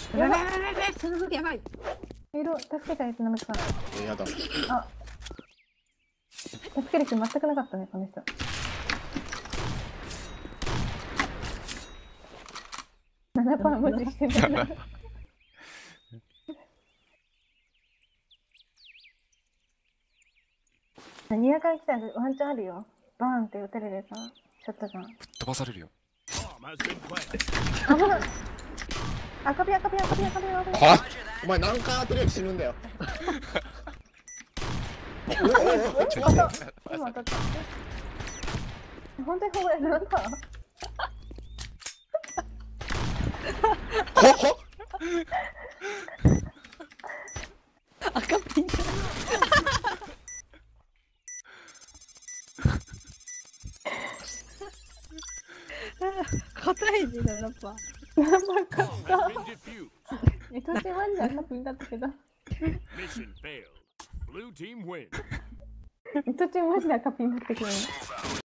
やばい、その時やばい。 助けたやつなめか。 やだ。 あ、助ける気全くなかったね、この人。7%無視してた。ニアから来たらワンチャンあるよ。バーンって撃たれるさ、ショットガン。 ぶっ飛ばされるよ。 危ない。赤ビ。 は？お前何回当てるよ死ぬんだよ。 今当たった。本当にこれなんだ。 赤ピン。硬い字だな、パ。 やばかった。途中マジで赤ピンだったけど。途中マジで赤ピンだったけど。